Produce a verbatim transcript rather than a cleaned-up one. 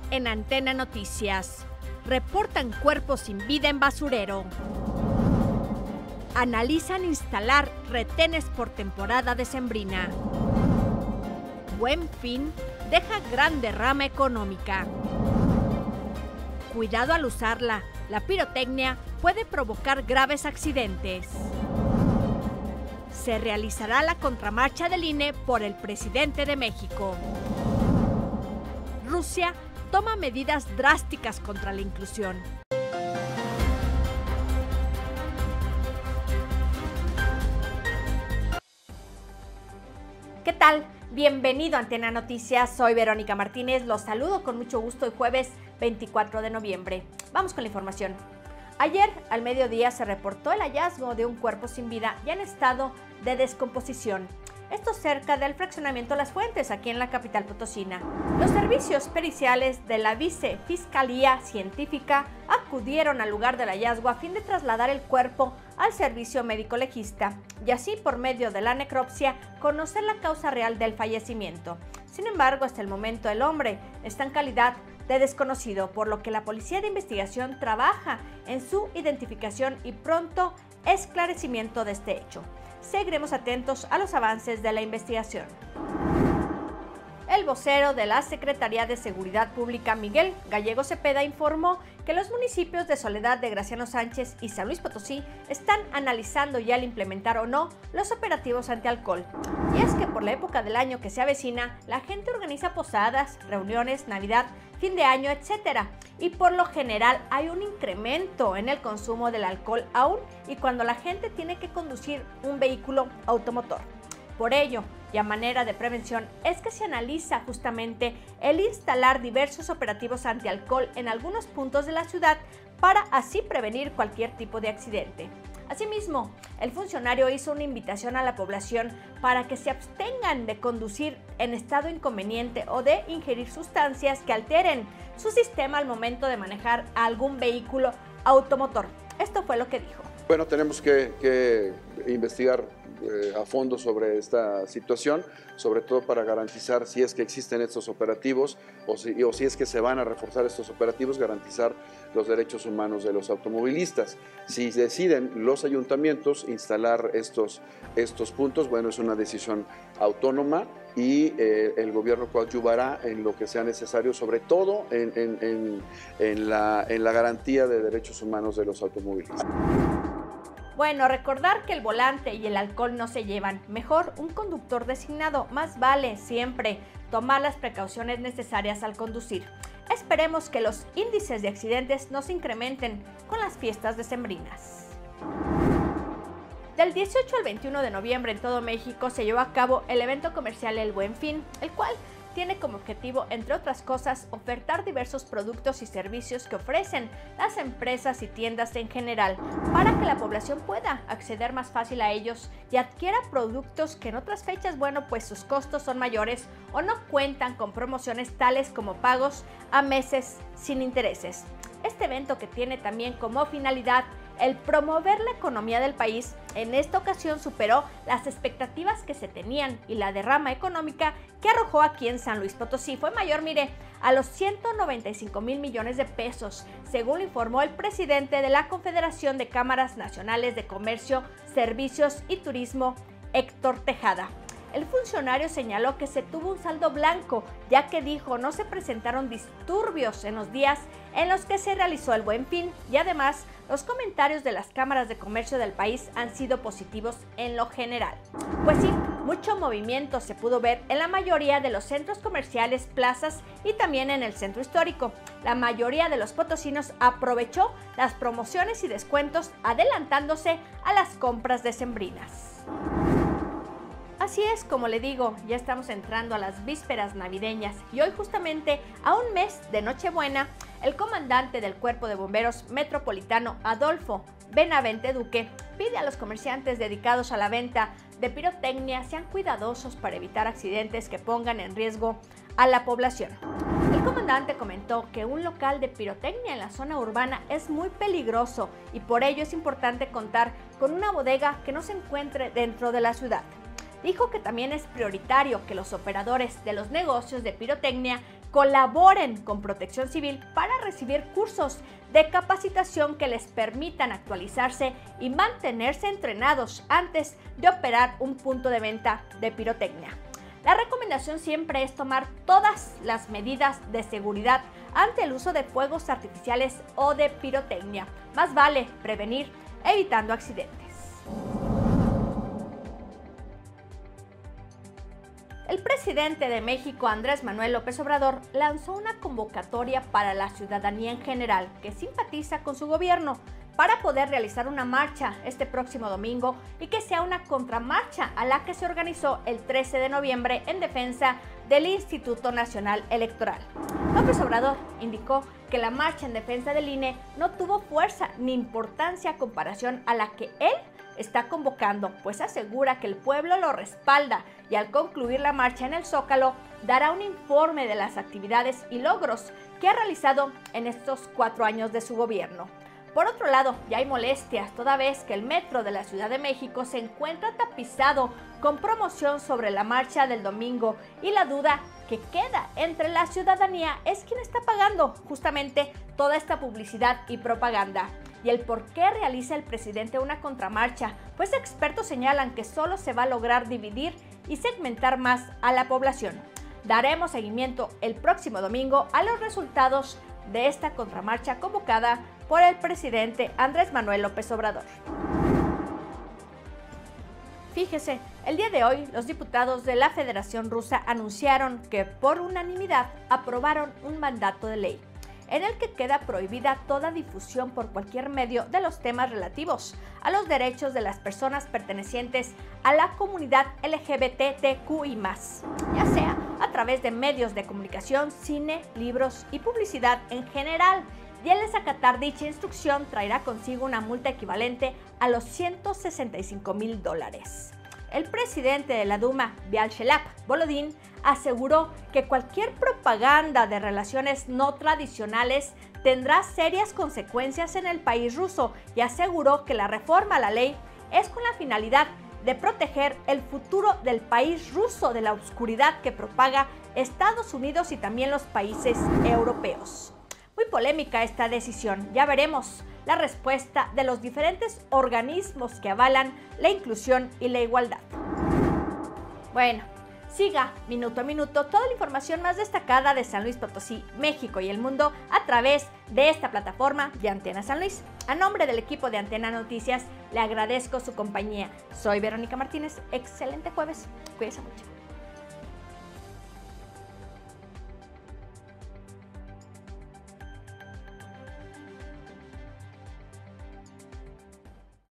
en Antena Noticias. Reportan cuerpos sin vida en basurero. Analizan instalar retenes por temporada decembrina. Buen Fin deja gran derrama económica. Cuidado al usarla, la pirotecnia puede provocar graves accidentes. Se realizará la contramarcha del I N E por el presidente de México. Rusia toma medidas drásticas contra la inclusión. ¿Qué tal? Bienvenido a Antena Noticias, soy Verónica Martínez, los saludo con mucho gusto hoy jueves veinticuatro de noviembre. Vamos con la información. Ayer al mediodía se reportó el hallazgo de un cuerpo sin vida ya en estado de descomposición. Esto cerca del fraccionamiento Las Fuentes, aquí en la capital potosina. Los servicios periciales de la Vicefiscalía Científica acudieron al lugar del hallazgo a fin de trasladar el cuerpo al servicio médico legista y así, por medio de la necropsia, conocer la causa real del fallecimiento. Sin embargo, hasta el momento el hombre está en calidad de desconocido, por lo que la Policía de Investigación trabaja en su identificación y pronto esclarecimiento de este hecho. Seguiremos atentos a los avances de la investigación. El vocero de la Secretaría de Seguridad Pública, Miguel Gallego Cepeda, informó que los municipios de Soledad de Graciano Sánchez y San Luis Potosí están analizando ya el implementar o no los operativos antialcohol. Y es que por la época del año que se avecina, la gente organiza posadas, reuniones, Navidad, fin de año, etcétera. Y por lo general hay un incremento en el consumo del alcohol aún y cuando la gente tiene que conducir un vehículo automotor. Por ello, y a manera de prevención, es que se analiza justamente el instalar diversos operativos antialcohol en algunos puntos de la ciudad para así prevenir cualquier tipo de accidente. Asimismo, el funcionario hizo una invitación a la población para que se abstengan de conducir en estado inconveniente o de ingerir sustancias que alteren su sistema al momento de manejar algún vehículo automotor. Esto fue lo que dijo. Bueno, tenemos que, que investigar eh, a fondo sobre esta situación, sobre todo para garantizar si es que existen estos operativos o si, o si es que se van a reforzar estos operativos, garantizar los derechos humanos de los automovilistas. Si deciden los ayuntamientos instalar estos, estos puntos, bueno, es una decisión autónoma y eh, el gobierno coadyuvará en lo que sea necesario, sobre todo en, en, en, en, la, en la garantía de derechos humanos de los automovilistas. Bueno, recordar que el volante y el alcohol no se llevan. Mejor un conductor designado. Más vale siempre tomar las precauciones necesarias al conducir. Esperemos que los índices de accidentes no se incrementen con las fiestas decembrinas. Del dieciocho al veintiuno de noviembre en todo México se llevó a cabo el evento comercial El Buen Fin, el cual tiene como objetivo, entre otras cosas, ofertar diversos productos y servicios que ofrecen las empresas y tiendas en general, para que la población pueda acceder más fácil a ellos y adquiera productos que en otras fechas, bueno, pues sus costos son mayores o no cuentan con promociones tales como pagos a meses sin intereses. Este evento, que tiene también como finalidad el promover la economía del país, en esta ocasión superó las expectativas que se tenían y la derrama económica que arrojó aquí en San Luis Potosí fue mayor, mire, a los ciento noventa y cinco mil millones de pesos, según informó el presidente de la Confederación de Cámaras Nacionales de Comercio, Servicios y Turismo, Héctor Tejada. El funcionario señaló que se tuvo un saldo blanco, ya que dijo no se presentaron disturbios en los días en los que se realizó el Buen Fin y además los comentarios de las cámaras de comercio del país han sido positivos en lo general. Pues sí, mucho movimiento se pudo ver en la mayoría de los centros comerciales, plazas y también en el centro histórico. La mayoría de los potosinos aprovechó las promociones y descuentos, adelantándose a las compras decembrinas. Así es, como le digo, ya estamos entrando a las vísperas navideñas y hoy, justamente a un mes de Nochebuena, el comandante del Cuerpo de Bomberos Metropolitano, Adolfo Benavente Duque, pide a los comerciantes dedicados a la venta de pirotecnia sean cuidadosos para evitar accidentes que pongan en riesgo a la población. El comandante comentó que un local de pirotecnia en la zona urbana es muy peligroso y por ello es importante contar con una bodega que no se encuentre dentro de la ciudad. Dijo que también es prioritario que los operadores de los negocios de pirotecnia colaboren con Protección Civil para recibir cursos de capacitación que les permitan actualizarse y mantenerse entrenados antes de operar un punto de venta de pirotecnia. La recomendación siempre es tomar todas las medidas de seguridad ante el uso de fuegos artificiales o de pirotecnia. Más vale prevenir evitando accidentes. El presidente de México, Andrés Manuel López Obrador, lanzó una convocatoria para la ciudadanía en general que simpatiza con su gobierno para poder realizar una marcha este próximo domingo y que sea una contramarcha a la que se organizó el trece de noviembre en defensa del Instituto Nacional Electoral. López Obrador indicó que la marcha en defensa del I N E no tuvo fuerza ni importancia a comparación a la que él está convocando, pues asegura que el pueblo lo respalda y al concluir la marcha en el Zócalo dará un informe de las actividades y logros que ha realizado en estos cuatro años de su gobierno. Por otro lado, ya hay molestias toda vez que el metro de la Ciudad de México se encuentra tapizado con promoción sobre la marcha del domingo y la duda que queda entre la ciudadanía es quién está pagando justamente toda esta publicidad y propaganda. Y el por qué realiza el presidente una contramarcha, pues expertos señalan que solo se va a lograr dividir y segmentar más a la población. Daremos seguimiento el próximo domingo a los resultados de esta contramarcha convocada por el presidente Andrés Manuel López Obrador. Fíjese, el día de hoy los diputados de la Federación Rusa anunciaron que por unanimidad aprobaron un mandato de ley en el que queda prohibida toda difusión por cualquier medio de los temas relativos a los derechos de las personas pertenecientes a la comunidad L G B T Q I más, ya sea a través de medios de comunicación, cine, libros y publicidad en general, y el desacatar dicha instrucción traerá consigo una multa equivalente a los ciento sesenta y cinco mil dólares. El presidente de la Duma, Vyacheslav Volodin, aseguró que cualquier propaganda de relaciones no tradicionales tendrá serias consecuencias en el país ruso y aseguró que la reforma a la ley es con la finalidad de proteger el futuro del país ruso de la oscuridad que propaga Estados Unidos y también los países europeos. Muy polémica esta decisión, ya veremos la respuesta de los diferentes organismos que avalan la inclusión y la igualdad. Bueno, siga minuto a minuto toda la información más destacada de San Luis Potosí, México y el mundo a través de esta plataforma de Antena San Luis. A nombre del equipo de Antena Noticias, le agradezco su compañía. Soy Verónica Martínez. Excelente jueves. Cuídense mucho.